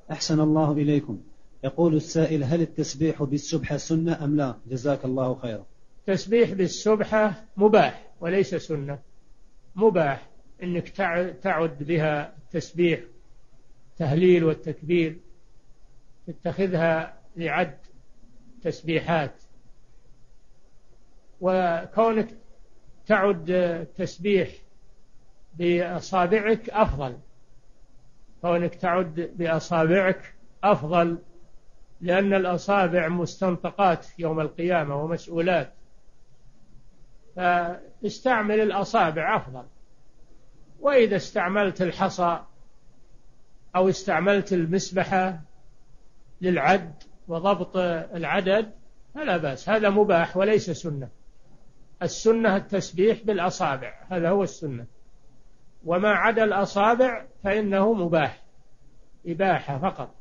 أحسن الله إليكم. يقول السائل: هل التسبيح بالسبحة سنة أم لا؟ جزاك الله خيرا. تسبيح بالسبحة مباح وليس سنة. مباح إنك تعد بها تسبيح تهليل والتكبير، تتخذها لعد تسبيحات. وكونك تعد تسبيح بأصابعك أفضل، كونك تعد بأصابعك أفضل، لأن الأصابع مستنطقات يوم القيامة ومسؤولات، فاستعمل الأصابع أفضل. وإذا استعملت الحصى أو استعملت المسبحة للعد وضبط العدد فلا بأس، هذا مباح وليس سنة. السنة التسبيح بالأصابع، هذا هو السنة، وما عدا الأصابع فإنه مباح، إباحة فقط.